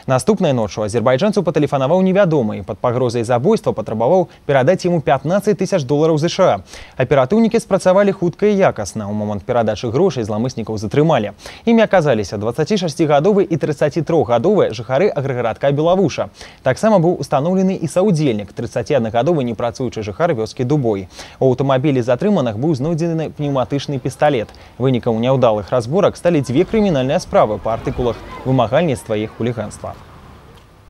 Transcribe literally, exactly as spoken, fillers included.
Наступнай ноччу азербайджанцу патэлефанаваў невядомы і пад пагрозай забойства патрабаваў перадаць яму пятнаццаць тысяч долараў ЗША. Аператыўнікі спрацавалі хутка і якасна. У момант перадачы грошай зламыснікаў затрымалі. Імі аказаліся дваццацішасцігадовы і трыццацітрохгадовы жыхары аграгарадка Белавуша. Таксама быў устаноўлены і саўдзельнік, трыццаціаднагадовы непрацуючы жыхар вёскі Дубой. У аўтамабілі затрыманых быў знойдзены пнеўматычны пісталет. Вынікам няўдалых разборак сталі дзве крымінальныя справы па артыкулах вымагальніцтва і хуліганства.